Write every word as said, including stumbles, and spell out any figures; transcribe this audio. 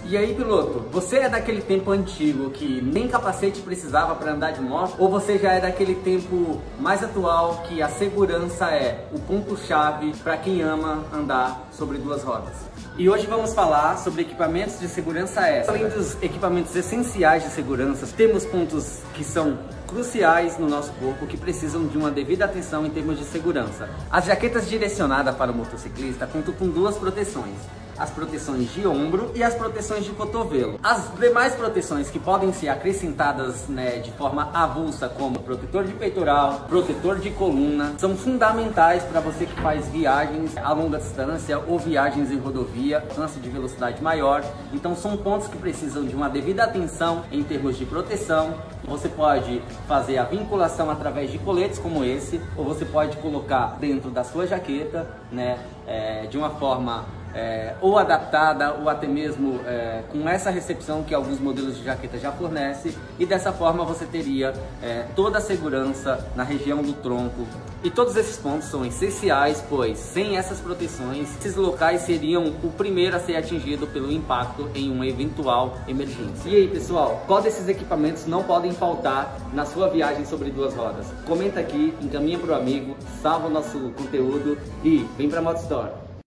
E aí, piloto, você é daquele tempo antigo que nem capacete precisava para andar de moto? Ou você já é daquele tempo mais atual que a segurança é o ponto-chave para quem ama andar sobre duas rodas? E hoje vamos falar sobre equipamentos de segurança extra. Além dos equipamentos essenciais de segurança, temos pontos que são cruciais no nosso corpo que precisam de uma devida atenção em termos de segurança. As jaquetas direcionadas para o motociclista contam com duas proteções: as proteções de ombro e as proteções de cotovelo. As demais proteções que podem ser acrescentadas, né, de forma avulsa, como protetor de peitoral, protetor de coluna, são fundamentais para você que faz viagens a longa distância ou viagens em rodovia, distância de velocidade maior. Então são pontos que precisam de uma devida atenção em termos de proteção. Você pode fazer a vinculação através de coletes como esse, ou você pode colocar dentro da sua jaqueta, né, é, de uma forma É, ou adaptada, ou até mesmo é, com essa recepção que alguns modelos de jaqueta já fornecem, e dessa forma você teria é, toda a segurança na região do tronco. E todos esses pontos são essenciais, pois sem essas proteções, esses locais seriam o primeiro a ser atingido pelo impacto em uma eventual emergência. E aí, pessoal, qual desses equipamentos não podem faltar na sua viagem sobre duas rodas? Comenta aqui, encaminha para o amigo, salva o nosso conteúdo e vem para a Moto Store.